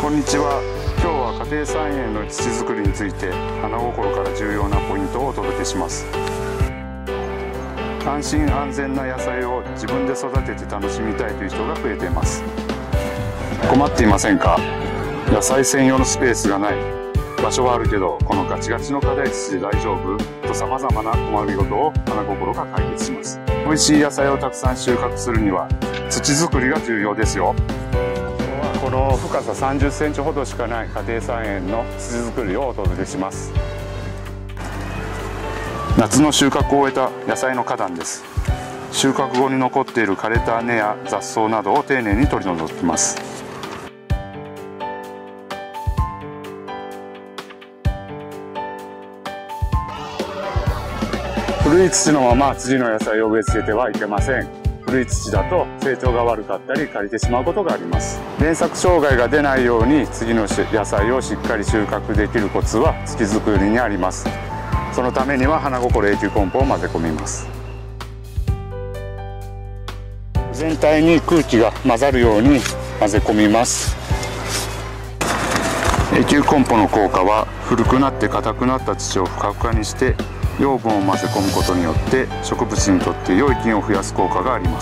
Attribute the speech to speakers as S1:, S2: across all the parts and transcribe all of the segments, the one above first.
S1: こんにちは。今日は家庭菜園の土作りについて花心から重要なポイントをお届けします。安心安全な野菜を自分で育てて楽しみたいという人が増えています。困っていませんか？野菜専用のスペースがない、場所はあるけどこのガチガチの課題土で大丈夫と様々な困りごとを花心が解決します。美味しい野菜をたくさん収穫するには土作りが重要ですよ。この深さ30センチほどしかない家庭菜園の土作りをお届けします。夏の収穫を終えた野菜の花壇です。収穫後に残っている枯れた根や雑草などを丁寧に取り除きます。古い土のまま次の野菜を植え付けてはいけません。古い土だと成長が悪かったり枯れてしまうことがあります。連作障害が出ないように次の野菜をしっかり収穫できるコツは土作りにあります。そのためには花心永久コンポを混ぜ込みます。全体に空気が混ざるように混ぜ込みます。永久コンポの効果は古くなって硬くなった土をふかふかにして養分を混ぜ込むことによって植物にとって良い菌を増やす効果があります。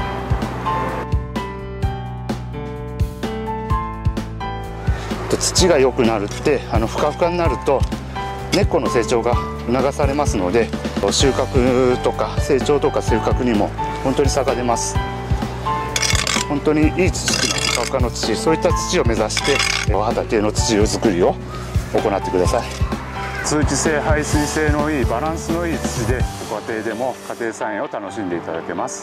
S1: 土が良くなるってふかふかになると根っこの成長が促されますので、収穫とか成長とか収穫にも本当に差が出ます。本当にいい土っていうのはふかふかの土、そういった土を目指して畑の土作りを行ってください。通気性排水性のいいバランスのいい土でご家庭でも家庭菜園を楽しんでいただけます。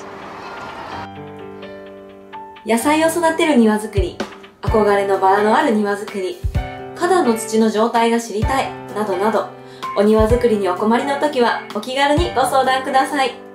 S2: 野菜を育てる庭作り、憧れのバラのある庭作り、花壇の土の状態が知りたいなどなど、お庭作りにお困りの時はお気軽にご相談ください。